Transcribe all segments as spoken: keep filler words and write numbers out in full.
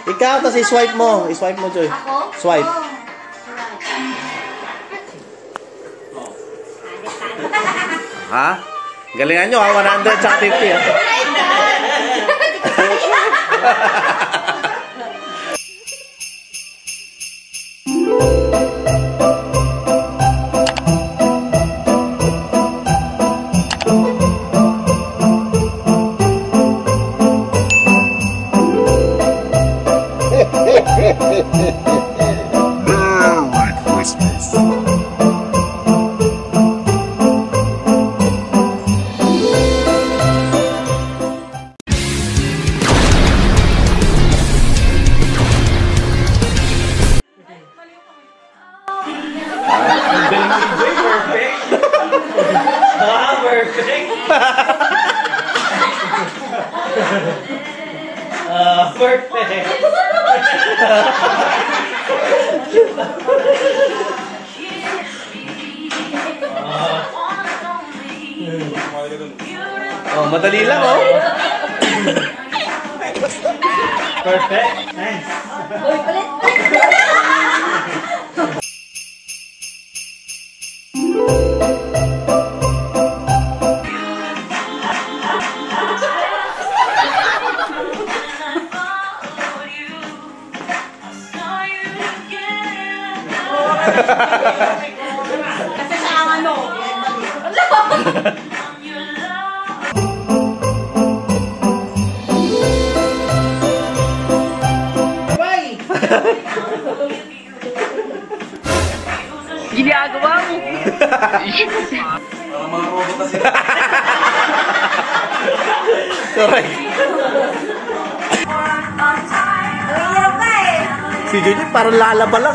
Ikaw, tapos i-swipe mo. I-swipe mo, Joy. Ako? Swipe. Oh. Ha? Galingan nyo, ha? one hundred tsaka fifty, ha? Merry Christmas. Ah, perfect. Oh, madali lang, oh. Perfect. Nice. Uy, ulit. Kasi sa ano. Ginagawa mo. Parang mga robot na sila. Correct. Hirap ka eh. Si Jojo parang lalaba lang.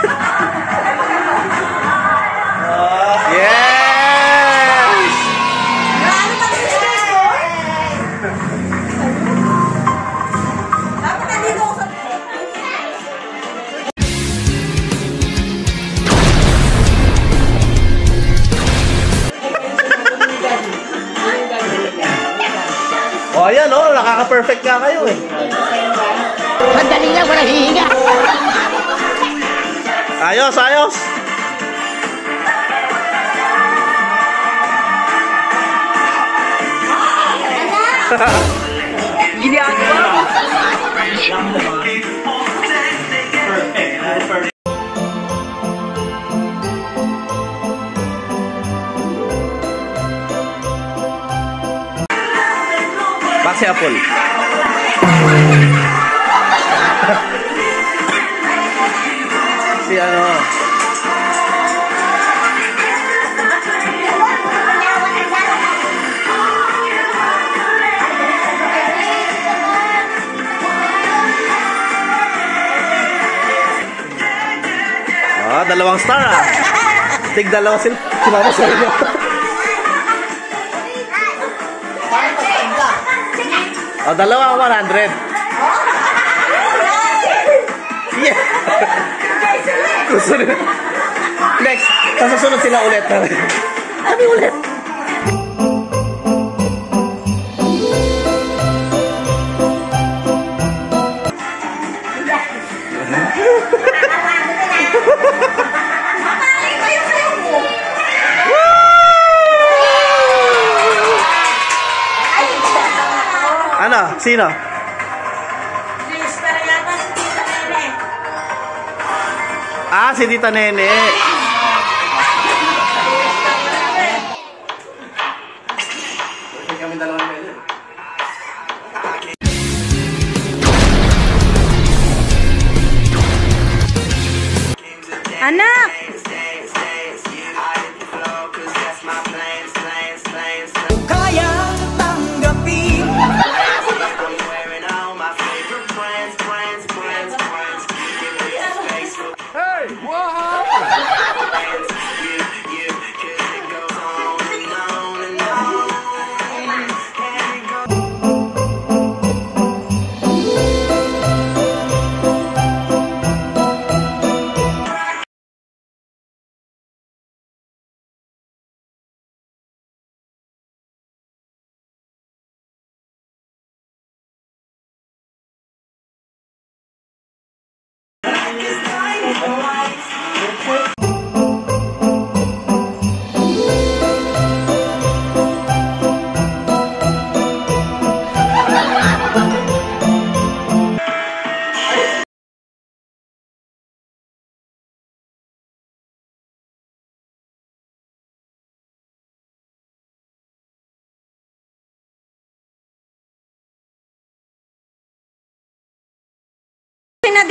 Yes! Ano pa din siya ko? Dapat nandito ako sa... O, ayan, oh, nakaka-perfect ka kayo, eh. Madali lang, walang hihinga. Ayos, ayos. Ginagawa mo. Perfect. Pasi apple. Si ano? Ah, dalawang star, ah. Tig dalawa sila. Sumama sa inyo. O, dalawa one hundred. Yeah. Susunod. Next. Sasunod sila ulit. Kami ulit. Ano? Sino? Ah, si Tita Nene. Kami dalawang pwede. Anak!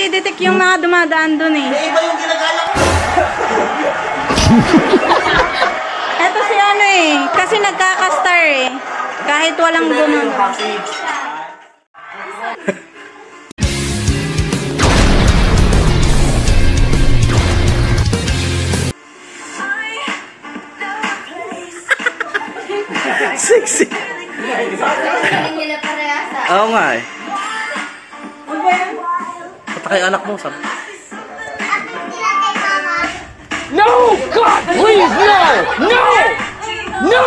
nadidetect yung mga dumadaan dun eh. Eh, iba yung ginagala ko. Eto si ano eh, kasi nagkakastar eh. Kahit walang gumagawa. Sexy. Oo nga eh. Pata kay anak mo, sabi. No! God, please, no! No! No!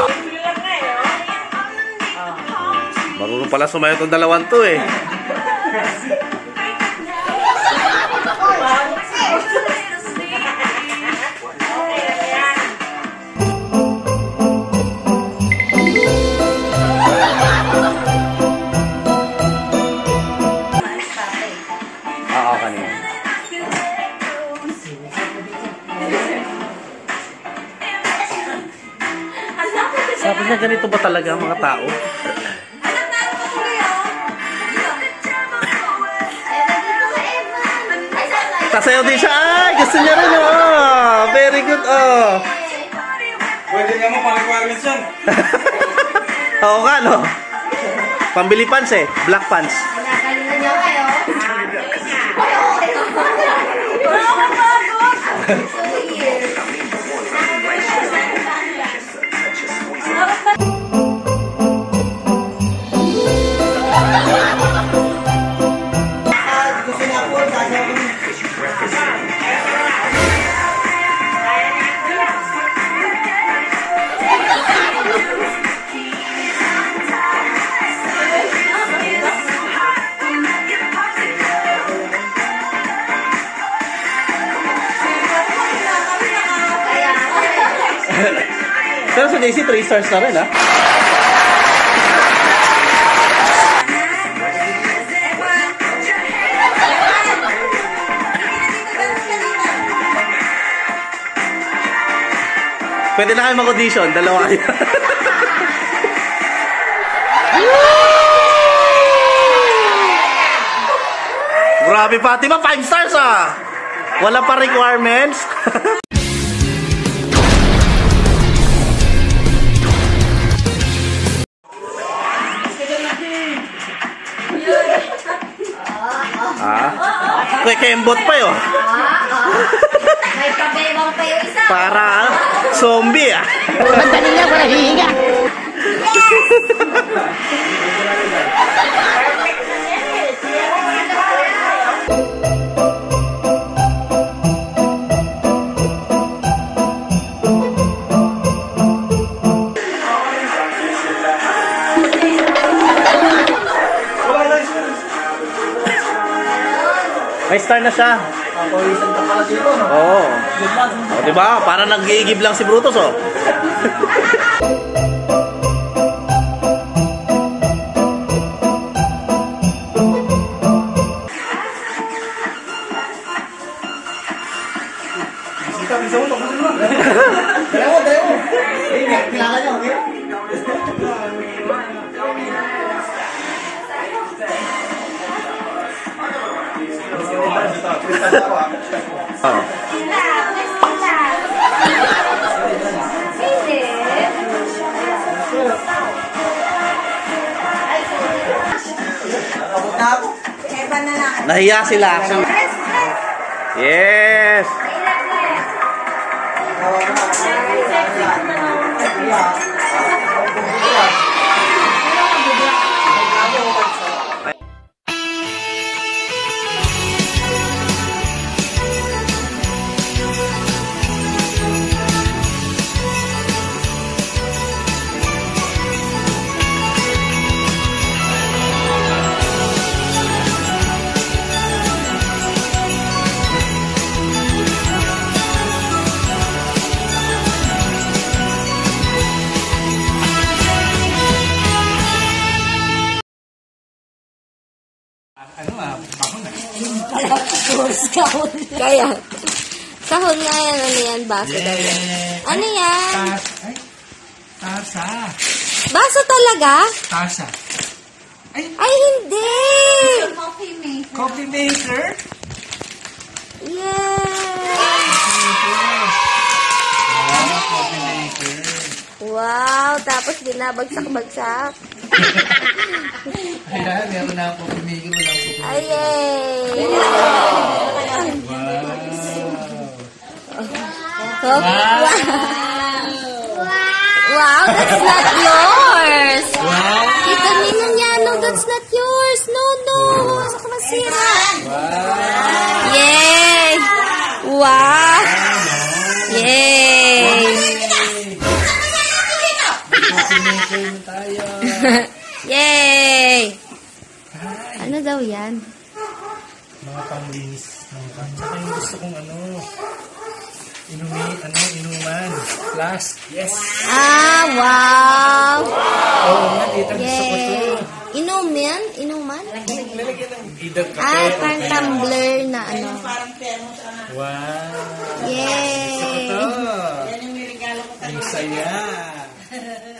Marunong pala sumayo itong dalawang to eh. Oo, kanina. Sabi niya, ganito ba talaga ang mga tao? Sasayaw din siya. Ay, gusto niya rin. Oh. Very good. Oh. Pwede nga mo pang requirements yan. Oo nga, no? Pambili pants eh. Black pants. Pero sa Daisy, three stars na rin, ha? Pwede na kayo mag-audition. Dalawa kayo. Grabe, Fatima. Five stars, ah! Wala pa requirements. Ah? Kaya kembot pa yun. May pabebang pa yung isa. Para zombie ah. Madali lang, wala hihinga. May star na siya. Ako, isang ka pala dito, no? Oo. Oh. Oh, diba? Para nag-iigib lang si Brutus, oh. Bisa, bisa mo, tapusin mo. Dalawa, dalawa. Eh, kilala niyo, okay? Oh. Nahiya sila. Yes. Kaya, sahod nga yan, ano yan, baso daw yan. Ano yan? Ay, tasa. Baso talaga? Tasa. Ay, Ay, hindi! coffee maker? Tapos binabagsak-bagsak. Ayan, meron na ako pumigil. Wala ako pumigil. Ayay! Wow! Wow! Wow, that's not yours! Wow! Tita Ninang yan, no, that's not yours! No, no! Saka masira! Wow! Yay! Wow! Yay! Pumigil tayo. Yay! Ano daw yan? Mga panglinis ng kanya. Saka yung gusto kong ano, inumin, ano, inuman. Flask. Yes! Ah, wow! Oo nga, tita, gusto ko to. Yay! Inuman? Inuman? Lalagyan ng either kape. Ah, o parang kaya- tumbler na ano. Wow! Yay! Gusto ko to. Ang saya.